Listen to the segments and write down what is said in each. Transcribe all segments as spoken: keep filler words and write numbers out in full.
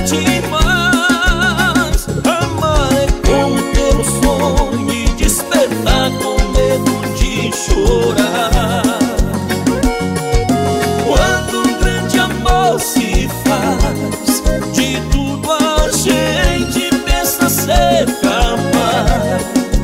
demais. Amar é como ter um sonho e despertar com medo de chorar. Quando um grande amor se faz, de tudo a gente pensa ser capaz.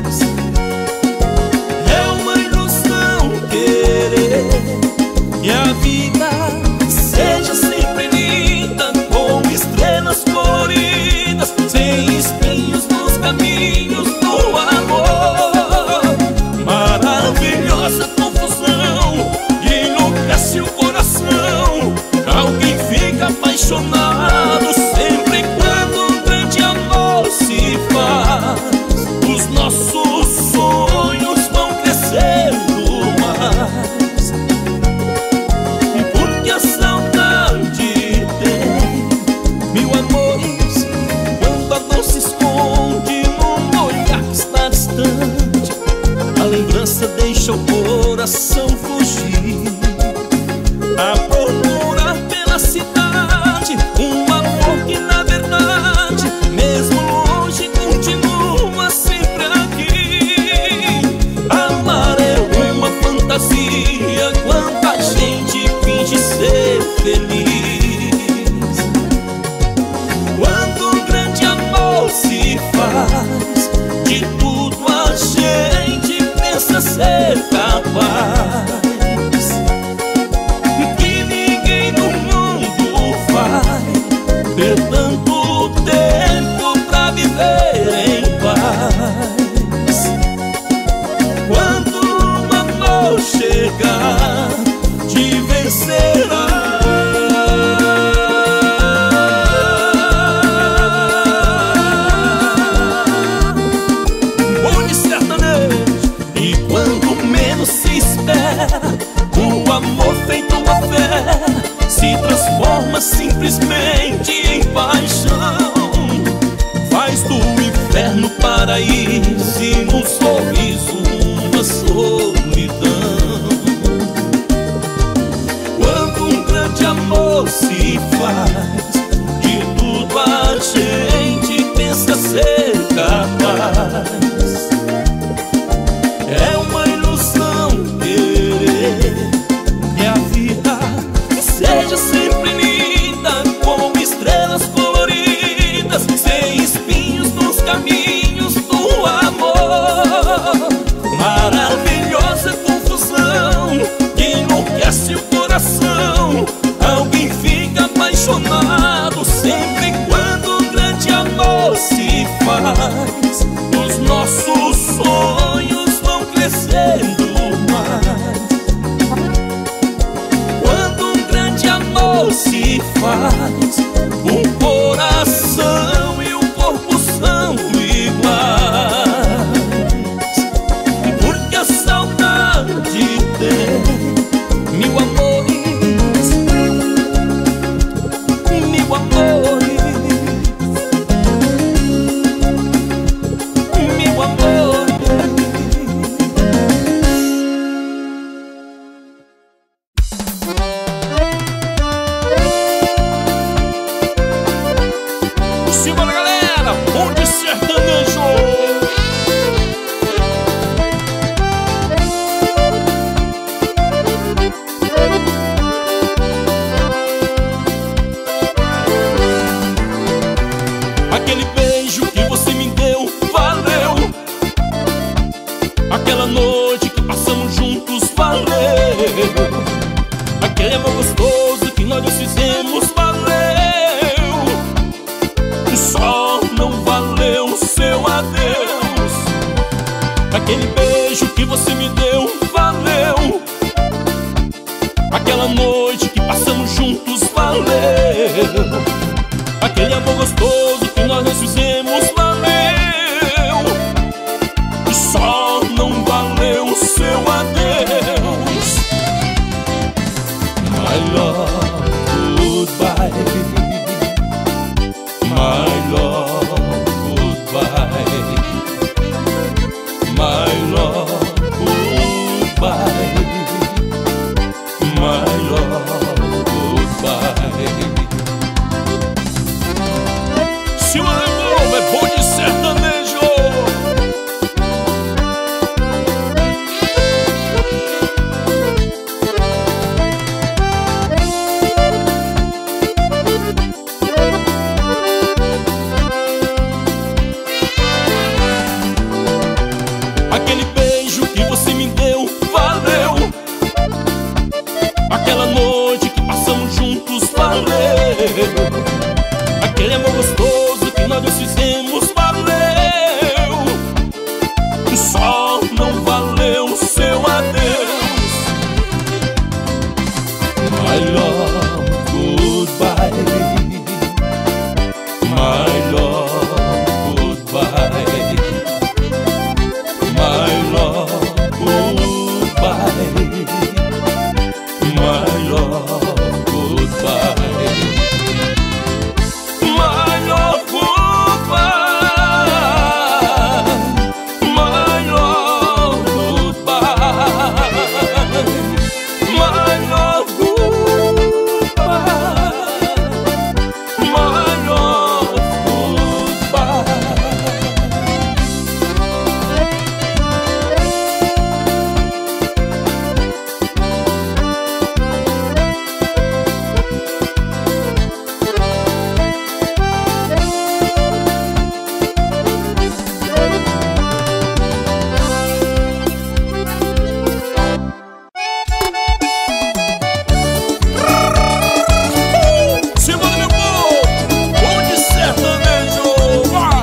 É uma ilusão querer que a vida seja sempre linda, com estrelas coloridas, sem espinhos nos caminhos do amor. Maravilhosa confusão que enlouquece o coração. Alguém fica apaixonado sempre quando um grande amor se faz. Os nossos sonhos vão crescendo mais, porque a saudade tem mil amores. Quando a dor se esconde num olhar que está distante, a lembrança deixa o coração fugir a procurar pela cidade um amor que na verdade, mesmo longe, continua sempre aqui. Amar é uma fantasia quando a gente finge ser feliz. Quando um grande amor se faz, de tudo a gente pensa ser capaz. Que ninguém no mundo vai ter tanto tempo pra viver em paz. Quando o amor chegar, te vencerá. Bonde sertanejo. E quando menos se espera, o amor feito uma fé se transforma simplesmente em paixão. Faz do inferno paraíso e num sorriso uma solidão. Quando um grande amor se faz, de tudo a gente pensa ser capaz. É uma ilusão querer que a vida seja sempre linda, com estrelas coloridas, sem espinhos nos caminhos do amor. Maravilhosa confusão que enlouquece o coração. Alguém fica apaixonado sempre quando um grande amor se faz. Os nossos sonhos vão crescendo mais. Quando um grande amor se faz, o coração e o corpo são iguais. Porque a saudade tem mil amores, mil amores, mil amores. Simbora, galera, bonde sertanejo. Aquele beijo que você me deu valeu. Aquela noite que passamos juntos valeu. Aquele amor gostoso que nós nos fizemos valeu. Só não valeu o seu adeus. Aquele beijo que você me deu valeu. Aquela noite que passamos juntos valeu. Aquele amor gostoso que nós nos fizemos valeu. Só não valeu o seu adeus. My love, goodbye. My love, goodbye. My love, goodbye. My love, goodbye. nós dois fizemos valeu, só não valeu o seu adeus. My love, goodbye. My love, goodbye. My love, goodbye. My love, goodbye. My love, goodbye. My love, goodbye. My love, goodbye. My love, goodbye. Simbora, meu povo, bom de sertanejo, vai!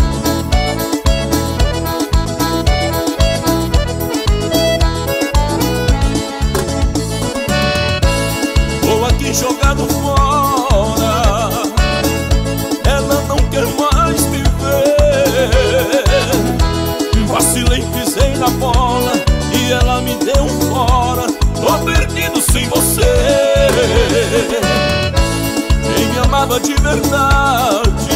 Vou aqui jogado fora, ela não quer mais me ver. Vacilei, pisei na bola e ela me deu um fora. Tô perdido sem você. Quem me amava de verdade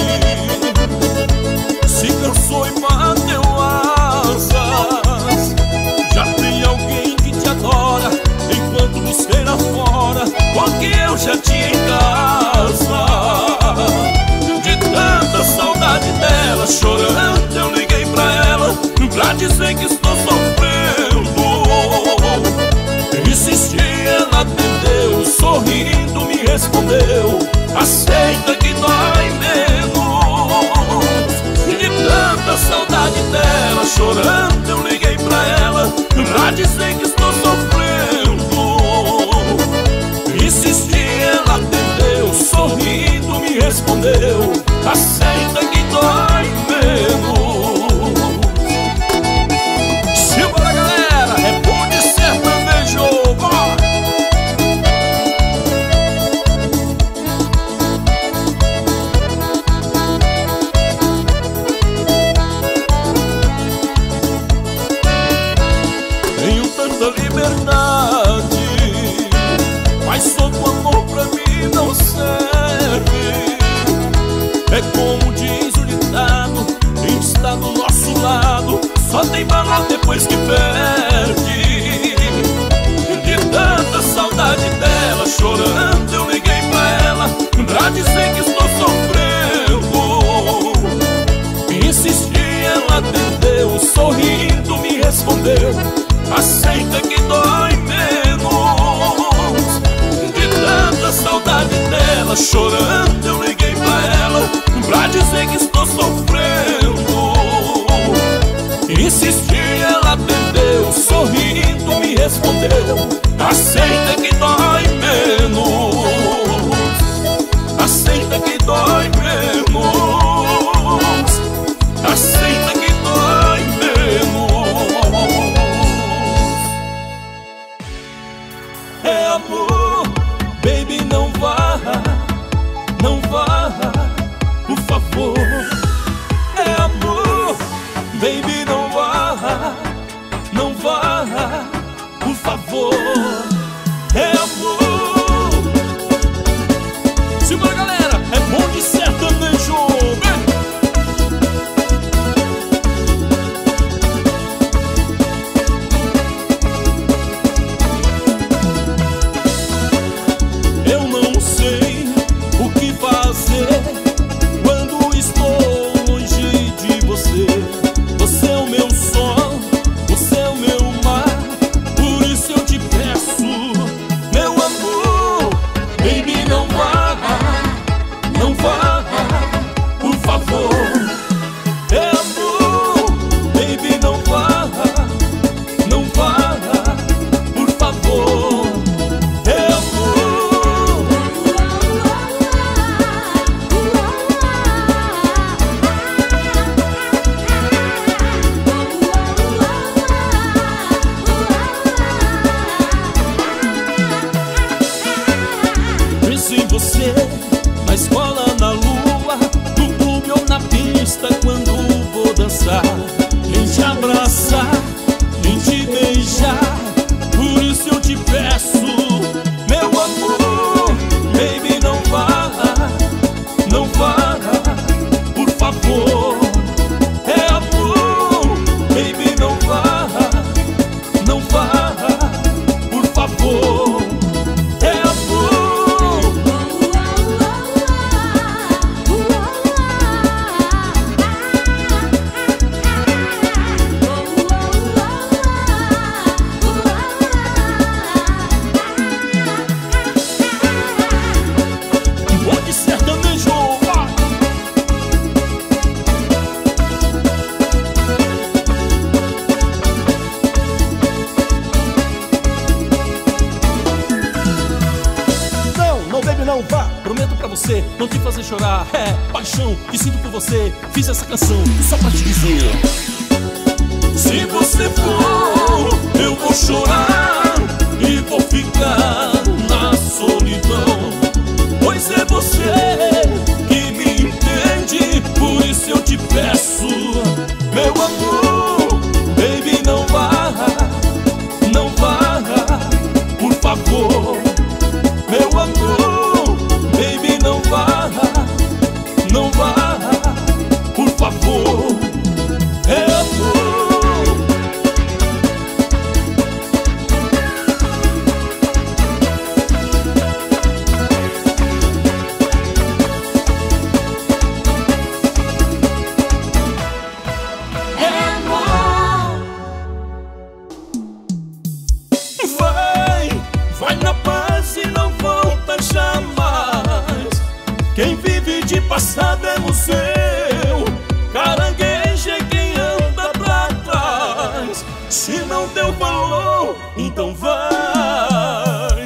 se cansou e bateu asas. Já tem alguém que te adora, enquanto busquei lá fora o que eu já tinha em casa. De tanta saudade dela, chorando eu liguei pra ela pra dizer que estou sofrendo. Insisti, ela atendeu, sorrindo me respondeu: aceita que dói menos. De tanta saudade dela, chorando eu liguei pra ela pra dizer que estou sofrendo. Insisti, ela atendeu, sorrindo me respondeu: aceita que dói menos. Simbora, galera, é bom de sertanejo, vai! Tenho tanta liberdade, mas só o amor pra mim não serve. É como diz o ditado: quem está do nosso lado só tem valor depois que perde. De tanta saudade dela, chorando eu liguei pra ela pra dizer que estou sofrendo. Insisti, ela atendeu, sorrindo me respondeu: aceita que dói menos. De tanta saudade dela, chorando eu liguei pra ela pra dizer que estou sofrendo. Insisti, ela atendeu, sorrindo me respondeu: aceita que dói menos. Aceita que dói menos. Aceita que dói menos. É amor, baby, não vá, não vá, por favor. É amor, baby, não vá, não vá, por favor. É amor. fazer chorar. É paixão que sinto por você. Fiz essa canção só pra te dizer: se você for, eu vou chorar e vou ficar na solidão, pois é você que me entende. Por isso eu te peço, meu amor, baby, não vá, não vá, por favor. Meu amor, baby, não vá, não vá, por favor. É amor. Passado é museu, caranguejo é quem anda pra trás. Se não deu valor, então vai.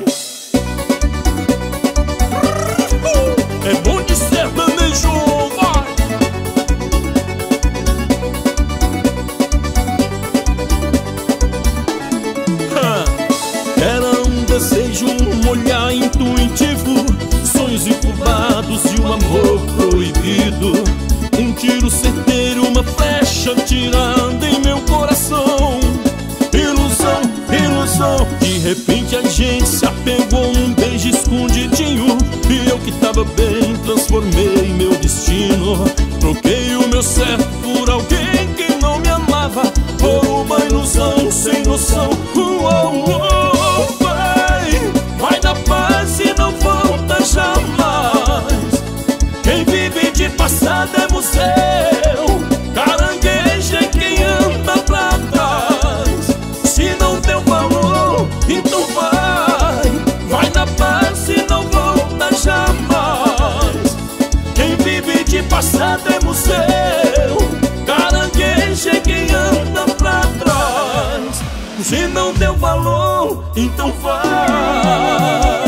É bom de sertanejo, vai. Era um desejo, um olhar intuitivo, sonhos incubados e um amor proibido. Um tiro certeiro, uma flecha atirada em meu coração. Ilusão, ilusão. De repente a gente se apegou num beijo escondidinho, e eu que tava bem transformei meu destino. Troquei o meu certo por alguém que não me amava, por uma ilusão sem noção. Uou, uou, vai, vai na paz e não volta jamais. Quem vive de passado é museu, caranguejo é quem anda pra trás. Se não deu valor, então vai, vai na paz e não volta jamais. Quem vive de passado é museu, caranguejo é quem anda pra trás. Se não deu valor, então vai.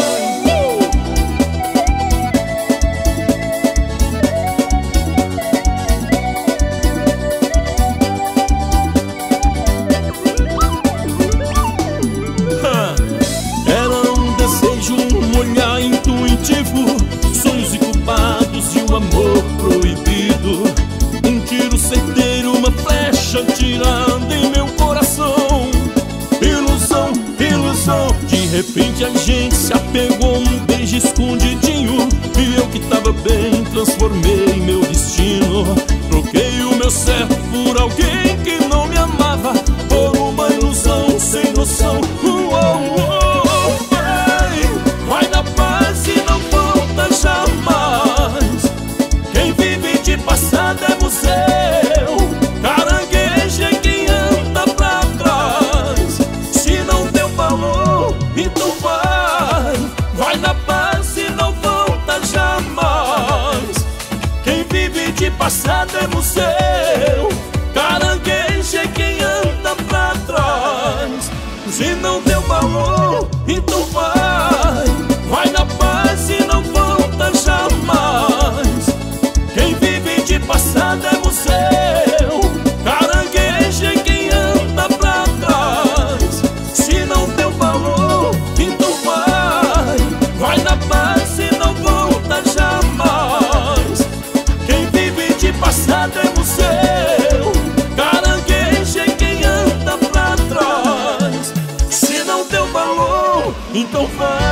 Sonhos incubados e um amor proibido. Um tiro certeiro, uma flecha atirada em meu coração. Ilusão, ilusão. De repente a gente se apegou num beijo escondidinho, e eu que tava bem transformei meu destino. Troquei o meu certo por alguém que não me amava, por uma ilusão sem noção. Uou, uou, vai, vai na paz e não volta jamais. Quem vive de passado é museu, caranguejo é quem anda pra trás. Se não deu valor, então vai, vai na paz e não volta jamais. Quem vive de passado é museu, caranguejo é quem anda pra trás. Se não deu valor, então vai, vai na paz e não volta jamais. Quem vive de passado é museu, caranguejo é quem anda pra trás. Se não deu valor, então vai, vai na paz e não volta jamais. Quem vive de passado é museu, caranguejo é quem anda pra trás. Se não deu valor, então vai.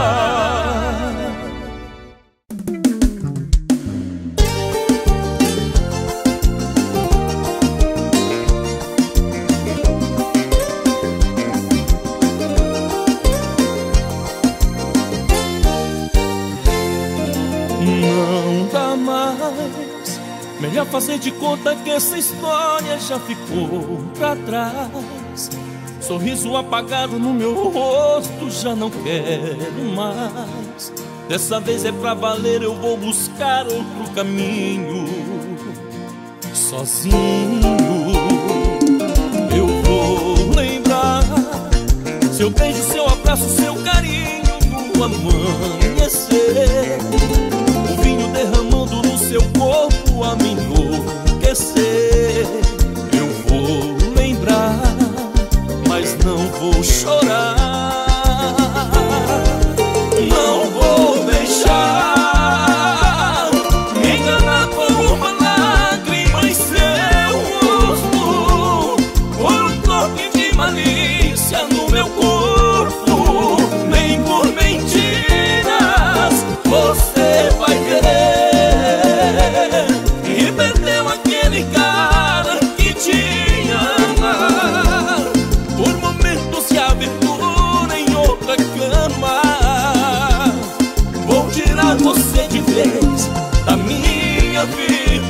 Não dá mais, melhor fazer de conta que essa história já ficou pra trás. Sorriso apagado no meu rosto, já não quero mais. Dessa vez é pra valer, eu vou buscar outro caminho. Sozinho eu vou lembrar seu beijo, seu abraço, seu carinho no amanhecer. O vinho derramado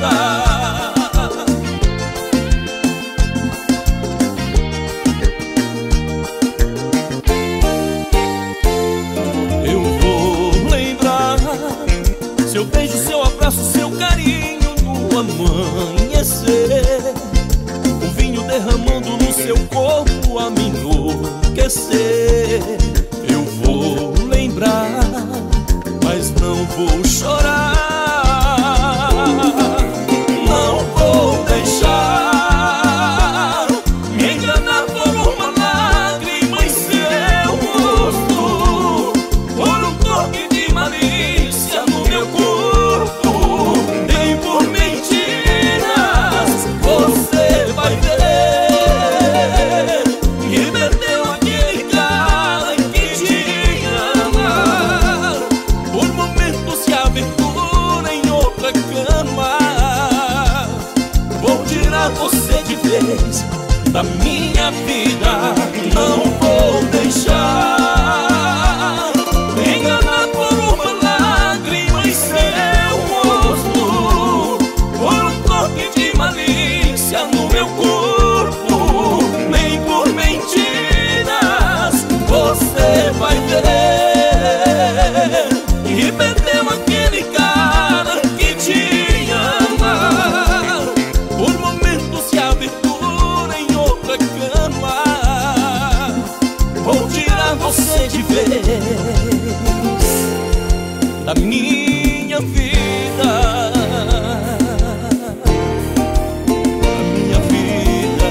Eu vou lembrar seu beijo, seu abraço, seu carinho no amanhecer, o vinho derramando no seu corpo a me enlouquecer. Eu vou lembrar, mas não vou chorar. Não vou deixar me enganar por uma lágrima em seu rosto, por um toque de malícia no meu corpo, nem por mentiras você vai ver que perdeu aquele cara que te ama, por momentos de aventura em outra cama. Vou tirar você de vez da minha vida. Não vou deixar me enganar por uma lágrima em seu rosto, por um toque de malícia no meu corpo, nem por mentiras você vai ver que perdeu aquele cara que te ama, por momentos de aventura em outra cama. Vou tirar você de vez da minha vida, da minha vida.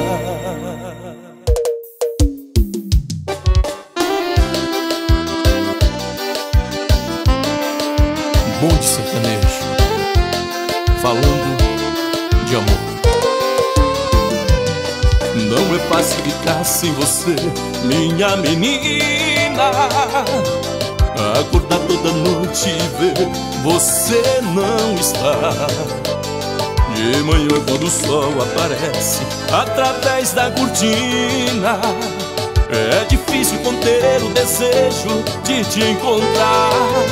Bonde sertanejo, falando de amor. Não é fácil ficar sem você, minha menina. Acordar toda noite e ver você não está. De manhã quando o sol aparece através da cortina, é difícil conter o desejo de te encontrar.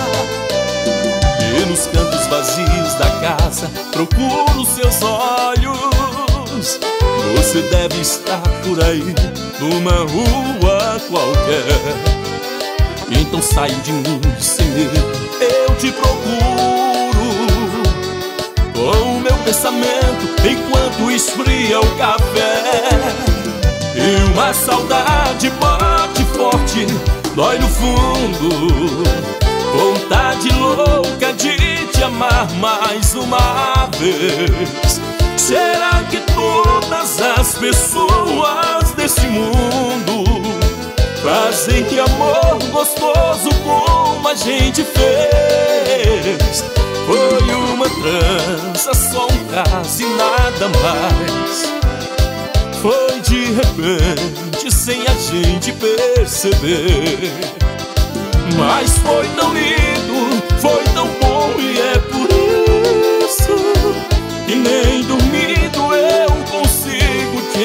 E nos cantos vazios da casa procuro seus olhos. Você deve estar por aí, numa rua qualquer. Então saio de mim sem medo, eu te procuro, com o meu pensamento enquanto esfria o café. E uma saudade bate forte, dói no fundo, vontade louca de te amar mais uma vez. Será que todas as pessoas desse mundo fazem que amor gostoso como a gente fez? Foi uma trança, só um caso e nada mais. Foi de repente, sem a gente perceber. Mas foi tão lindo, foi tão bom, e é por isso que nem dormindo eu consigo te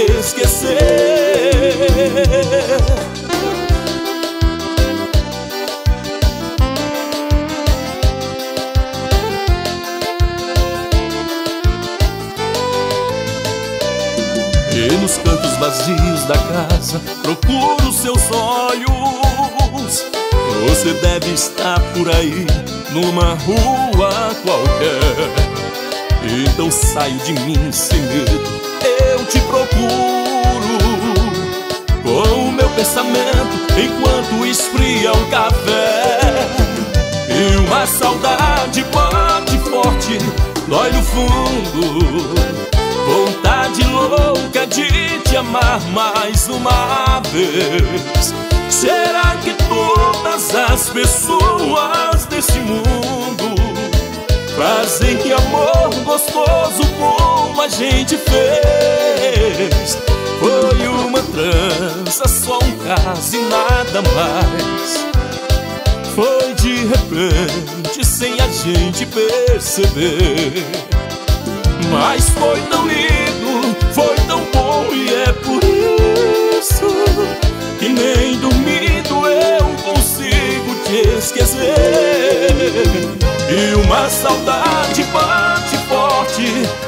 esquecer. E nos cantos vazios da casa procuro seus olhos. Você deve estar por aí, numa rua qualquer. Então saio de mim sem medo, eu te procuro, com o meu pensamento enquanto esfria o café. E uma saudade bate forte, dói no fundo, vontade louca de te amar mais uma vez. Será que todas as pessoas desse mundo fazem que amor gostoso como a gente fez? Foi uma trança, só um caso e nada mais. Foi de repente, sem a gente perceber. Mas foi tão lindo, foi tão bom, e é por isso que nem dormindo eu consigo te esquecer. E uma saudade bate forte,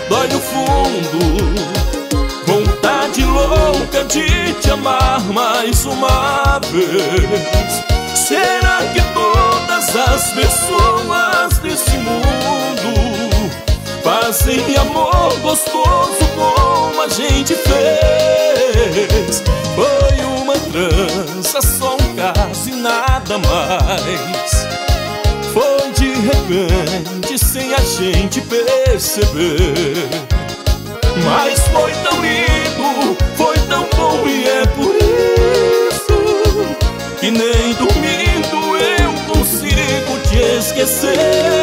dói no fundo. Vontade louca de te amar mais uma vez. Será que todas as pessoas desse mundo fazem amor gostoso como a gente fez? Foi uma trança, só um caso e nada mais. Foi de repente, sem a gente perceber. Mas foi tão lindo, foi tão bom, e é por isso que nem dormindo eu consigo te esquecer.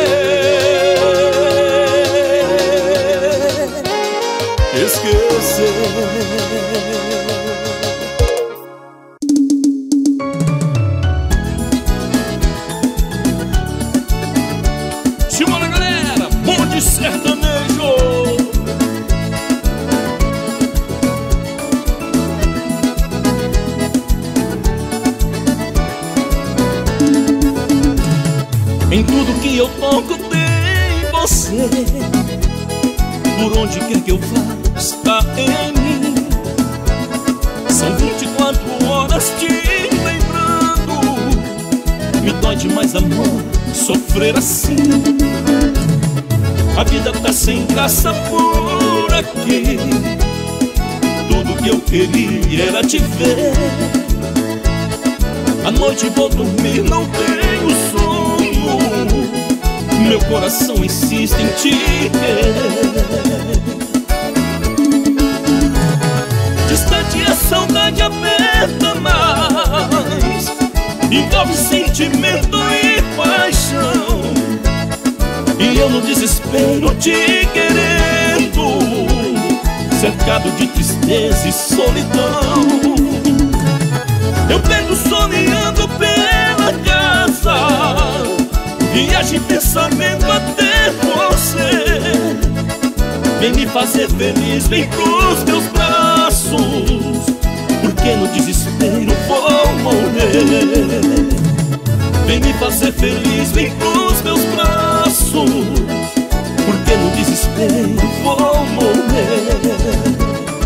Esquecer. Simbora, galera, bonde sertanejo. Em tudo que eu toco tem você. Por onde quer que eu vá, está em mim. São vinte e quatro horas te lembrando. Me dói demais, amor, sofrer assim. A vida tá sem graça por aqui. Tudo que eu queria era te ver. À noite vou dormir, não tenho sono. Meu coração insiste em te querer. Distante a saudade aperta mais. Envolve sentimento e paixão. E eu no desespero te querendo, cercado de tristeza e solidão. Eu pego sonhando pela casa, viagem pensamento até você. Vem me fazer feliz, vem pros meus braços, porque no desespero vou morrer. Vem me fazer feliz, vem pros meus braços, porque no desespero vou morrer.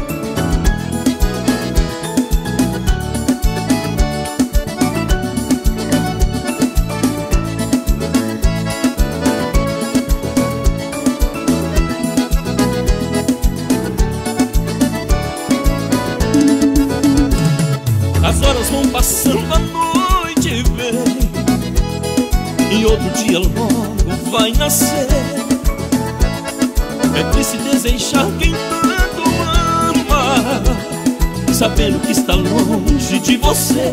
As horas vão passando, a noite vem, e outro dia logo vai nascer. É triste desejar quem tanto ama, sabendo que está longe de você.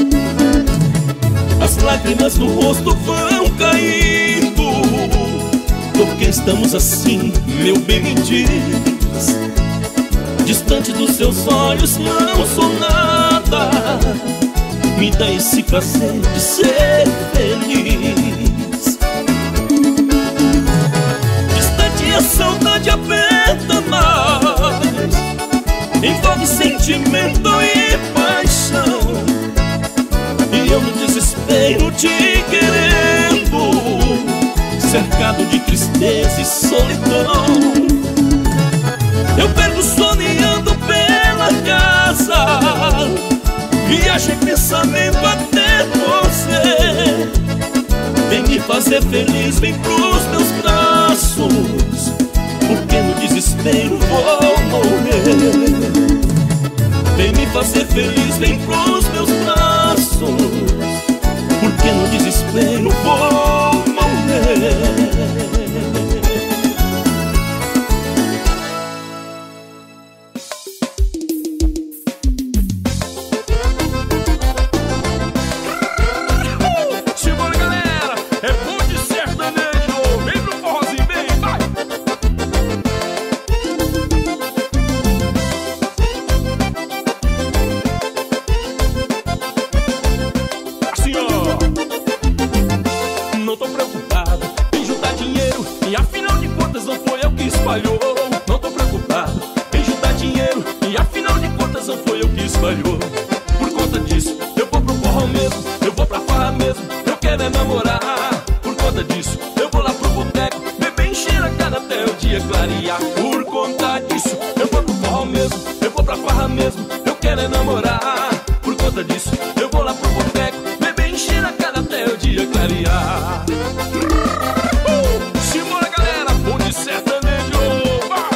As lágrimas no rosto vão caindo, porque estamos assim, meu bem, me diz. Distante dos seus olhos não sou nada. Me dá esse prazer de ser feliz. Distante a saudade aperta mais. Envolve sentimento e paixão. E eu no desespero te querendo, cercado de tristeza e solidão. Eu perco sonhando pela casa, viagem pensamento até você. Vem me fazer feliz, vem pros meus braços, porque no desespero vou morrer. Vem me fazer feliz, vem pros meus braços, porque no desespero vou morrer. Não tô preocupado em juntar dinheiro, e afinal de contas não foi eu que espalhou. Por conta disso, eu vou pro forró mesmo, eu vou pra farra mesmo, eu quero é namorar. Por conta disso, eu vou lá pro boteco, beber, encher a cara até o dia clarear. disso eu vou pro forró mesmo, eu vou pra farra mesmo, eu quero é namorar. Por conta disso eu vou lá pro boteco, beber, encher a cara até o dia clarear. uh, Simbora galera, bonde sertanejo, vai!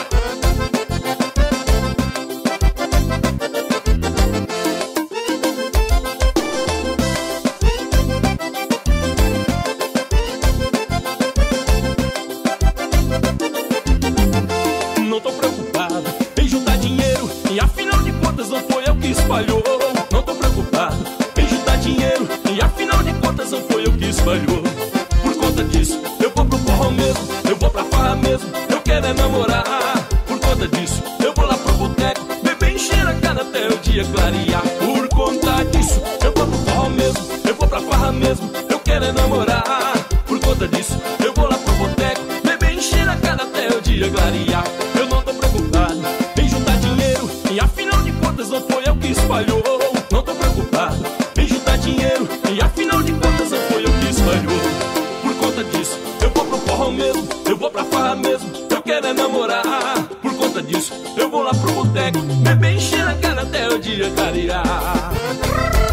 Não tô preocupado em juntar dinheiro, e afinal de contas não foi eu que espalhou. Não tô preocupado em juntar dinheiro, e afinal de contas não foi eu que espalhou. Por conta disso eu vou pro forró mesmo, eu vou pra farra mesmo, eu quero é namorar. Por conta disso eu vou lá pro boteco, beber, encher a cara até o dia clarear. Por conta disso eu vou pro forró mesmo, eu vou pra farra mesmo, eu quero é namorar. Por conta disso eu vou lá pro boteco, beber, encher a cara até o dia clarear. Eu não tô preocupado em juntar dinheiro, e afinal de contas não foi eu que espalhou. Não tô preocupado em juntar dinheiro, e afinal de contas não foi eu que espalhou. Por conta disso eu vou pro forró mesmo, eu vou pra farra mesmo, eu quero é namorar. Por conta disso eu vou lá pro boteco, beber, encher a cara até o dia clarear.